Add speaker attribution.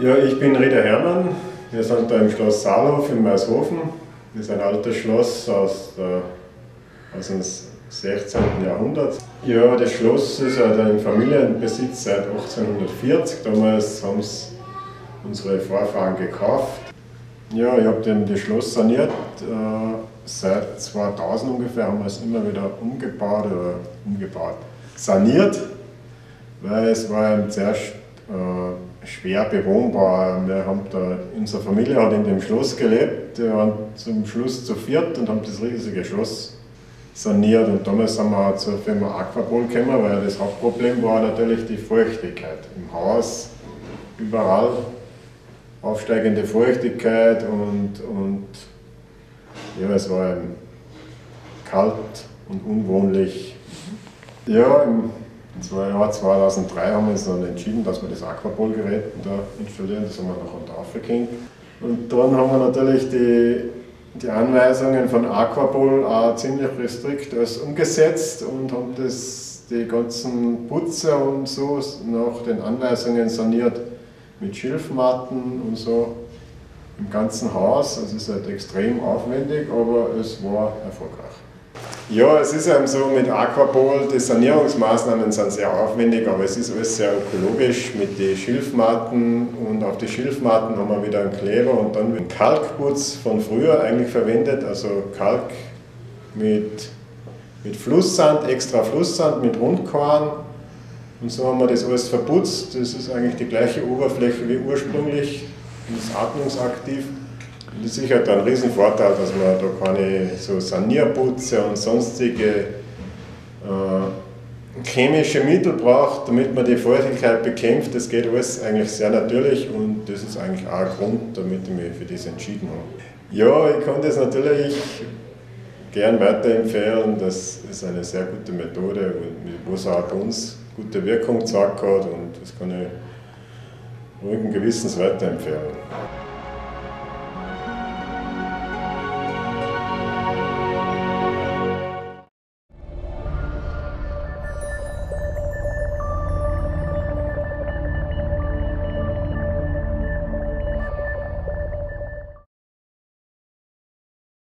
Speaker 1: Ja, ich bin Rita Herrmann. Wir sind da im Schloss Saalhof in Maishofen. Das ist ein altes Schloss aus dem 16. Jahrhundert. Ja, das Schloss ist im Familienbesitz seit 1840. Damals haben es unsere Vorfahren gekauft. Ja, ich habe das Schloss saniert. Seit 2000 ungefähr haben wir es immer wieder saniert, weil es war zuerst schwer bewohnbar. Unsere Familie hat in dem Schloss gelebt, wir waren zum Schluss zu viert und haben das riesige Schloss saniert. Und damals sind wir zur Firma Aquapol gekommen, weil das Hauptproblem war natürlich die Feuchtigkeit im Haus, überall aufsteigende Feuchtigkeit und ja, es war kalt und unwohnlich. Ja, im Jahr 2003 haben wir uns dann entschieden, dass wir das Aquapol-Gerät da installieren, das haben wir noch unter aufgehängt. Und dann haben wir natürlich die Anweisungen von Aquapol auch ziemlich restrikt umgesetzt und haben die ganzen Putzer und so nach den Anweisungen saniert mit Schilfmatten und so im ganzen Haus. Also es ist halt extrem aufwendig, aber es war erfolgreich. Ja, es ist eben so mit Aquapol, die Sanierungsmaßnahmen sind sehr aufwendig, aber es ist alles sehr ökologisch mit den Schilfmatten und auf die Schilfmatten haben wir wieder einen Kleber und dann wird Kalkputz von früher eigentlich verwendet, also Kalk mit Flusssand, extra Flusssand mit Rundkorn und so haben wir das alles verputzt. Das ist eigentlich die gleiche Oberfläche wie ursprünglich, und ist atmungsaktiv. Das ist sicher ein Riesenvorteil, dass man da keine so Sanierputze und sonstige chemische Mittel braucht, damit man die Feuchtigkeit bekämpft. Das geht alles eigentlich sehr natürlich und das ist eigentlich auch ein Grund, damit ich mich für das entschieden habe. Ja, ich kann das natürlich gern weiterempfehlen. Das ist eine sehr gute Methode, was auch bei uns gute Wirkung gezeigt hat und das kann ich ruhigen Gewissens weiterempfehlen.